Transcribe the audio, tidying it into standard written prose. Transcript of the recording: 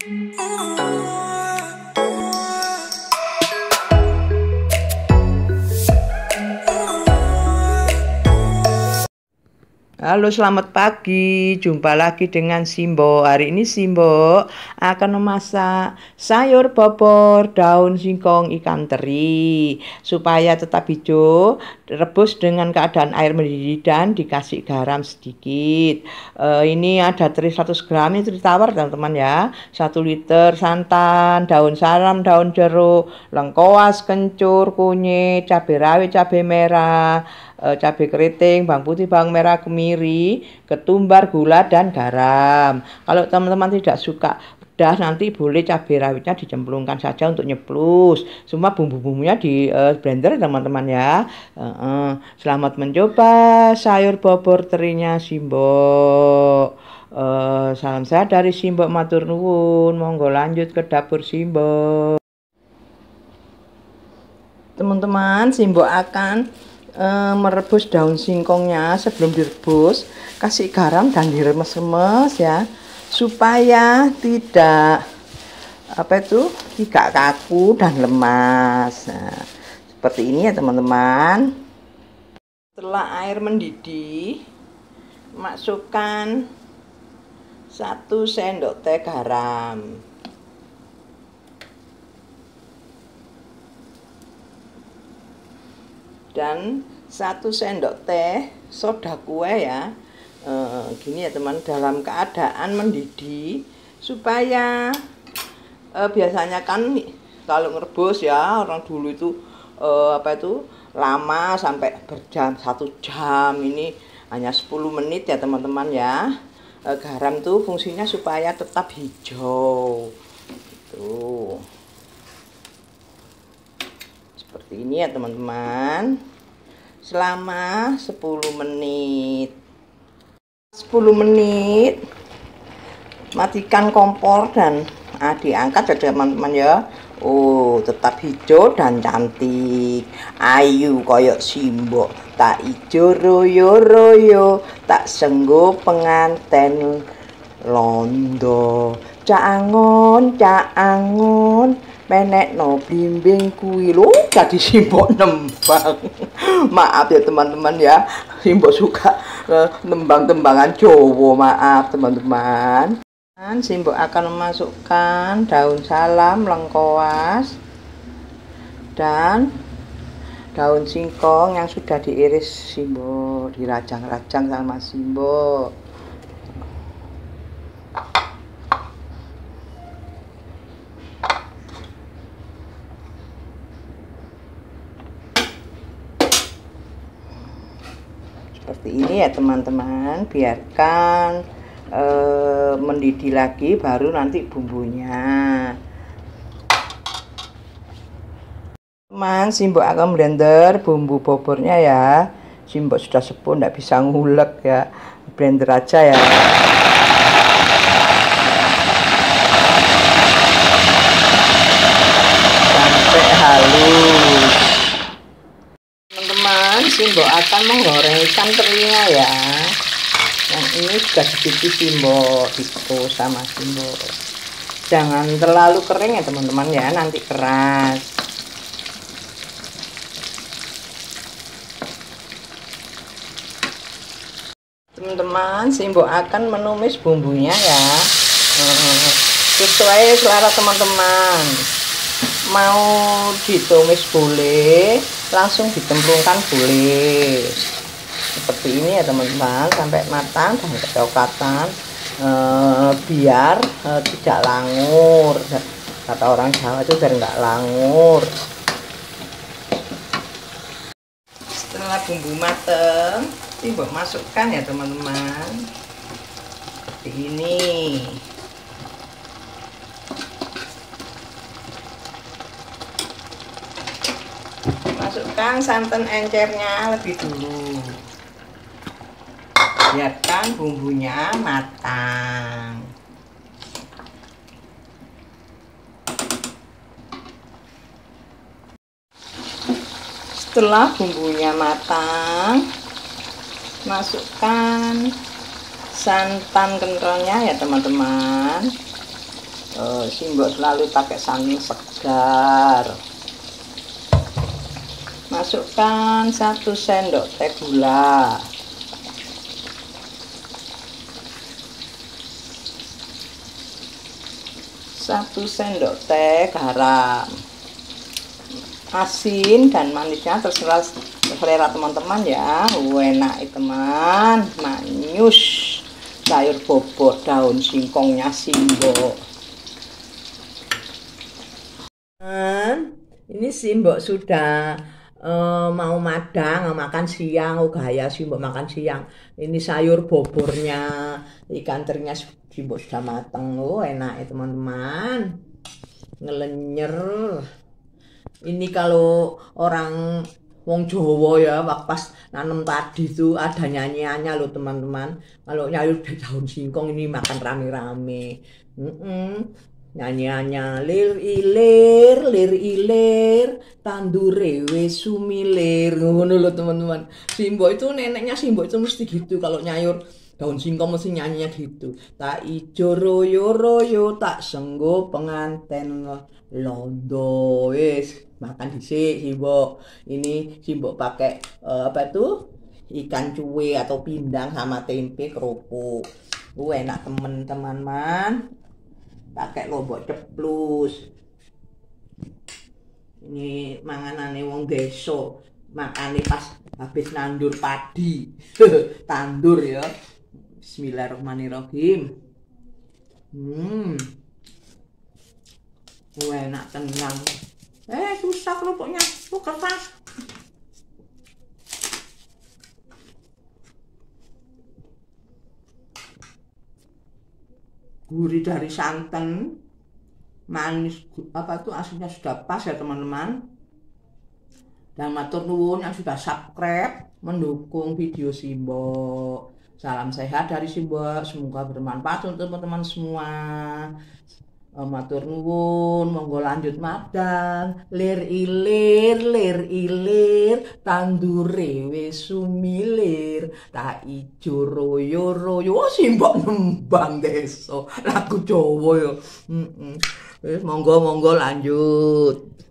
Halo, selamat pagi. Jumpa lagi dengan Simbo. Hari ini Simbo akan memasak sayur bobor daun singkong ikan teri supaya tetap hijau. Rebus dengan keadaan air mendidih dan dikasih garam sedikit. Ini ada teri 100 gram, ini teri tawar teman-teman ya. 1 liter santan, daun salam, daun jeruk, lengkoas, kencur, kunyit, cabai rawit, cabai merah, cabai keriting, bawang putih, bawang merah, kemiri, ketumbar, gula, dan garam. Kalau teman-teman tidak suka pedas, nanti boleh cabai rawitnya dicemplungkan saja untuk nyeplus. Semua bumbu-bumbunya di blender teman-teman ya. Selamat mencoba sayur bobor terinya Simbo. Salam sehat dari Simbo, matur nuwun. Monggo lanjut ke dapur Simbo. Teman-teman, Simbo akan merebus daun singkongnya. Sebelum direbus, kasih garam dan diremes-remes ya, supaya tidak tidak kaku dan lemas. Nah, seperti ini ya teman-teman. Setelah air mendidih, masukkan 1 sendok teh garam, dan 1 sendok teh soda kue ya. Gini ya teman, dalam keadaan mendidih, supaya biasanya kan kalau ngerebus ya orang dulu itu lama sampai berjam, 1 jam. Ini hanya 10 menit ya teman-teman ya. Garam tuh fungsinya supaya tetap hijau tuh. Seperti ini ya teman-teman, selama 10 menit. 10 menit matikan kompor dan diangkat ya teman-teman ya. Tetap hijau dan cantik, ayu koyok Simbo, tak ijo royo-royo, tak senggo penganten londo, caangon menek no blimbing kuwi lho. Jadi Simbo nembang. Maaf ya teman-teman ya, Simbo suka nembang-tembangan Jawa, maaf teman-teman. Simbo akan memasukkan daun salam, lengkoas, dan daun singkong yang sudah diiris Simbo, dirajang-rajang sama Simbo. Seperti ini ya teman-teman. Biarkan mendidih lagi, baru nanti bumbunya. Teman, Simbo akan blender bumbu bobornya ya. Simbo sudah sepuh, tidak bisa ngulek ya, blender aja ya. Sampai halus. Teman-teman, Simbo akan menggoreng ikan terinya ya. Yang ini sudah dicuci Simbo itu sama Simbo. Jangan terlalu kering ya teman-teman ya, nanti keras. Teman-teman, Simbo akan menumis bumbunya ya, sesuai selera teman-teman. Mau ditumis boleh, langsung ditemplungkan boleh. Seperti ini ya teman-teman, sampai matang dan kecoklatan, biar tidak langur. Kata orang Jawa itu biar nggak langur. Setelah bumbu mateng, Simbo masukkan ya teman-teman, seperti ini. Masukkan santan encernya lebih dulu, biarkan bumbunya matang. Setelah bumbunya matang, masukkan santan kentalnya ya teman-teman. Simbok selalu pakai santan segar. Masukkan 1 sendok teh gula. Satu sendok teh garam. Asin dan manisnya terserah selera teman-teman ya. Enak teman, manyus. Sayur bobor daun singkongnya Simbok. Ini Simbok sudah mau madang, makan siang. Gaya Simbok makan siang. Ini sayur bobornya, ikan terinya Simbok sudah mateng. Enak ya teman-teman, ngelenyer. Ini kalau orang wong Jawa ya, pas nanam tadi tuh ada nyanyiannya loh teman-teman. Kalau nyayur daun singkong ini makan rame-rame. Nyanyiannya lir ilir tandure wis sumilir, ngono lho teman-teman. Simbok itu neneknya Simbok itu mesti gitu kalau nyayur daun singkong mesti nyanyinya gitu. Tak ijo royo tak senggo penganten londo wis makan dhisik Simbok. Ini Simbok pakai apa tuh? Ikan cuwe atau pindang sama tempe kerupuk. Enak teman-teman. Pakai lombok ceplus. Ini manganane wong desa, makane pas habis nandur padi. Tandur ya. Bismillahirrahmanirrahim. Enak tenang. Susah kerupuknya. Keras. Gurih dari santan, manis apa tuh asinnya sudah pas ya teman-teman. Dan matur nuwun yang sudah subscribe mendukung video Simbok. Salam sehat dari Simbok, semoga bermanfaat untuk teman-teman semua. Matur nuwun, monggo lanjut madang. Lir ilir tandure wis sumilir, tak ijo royo Simbok nembang desa lagu Jawa ya. Wis monggo lanjut.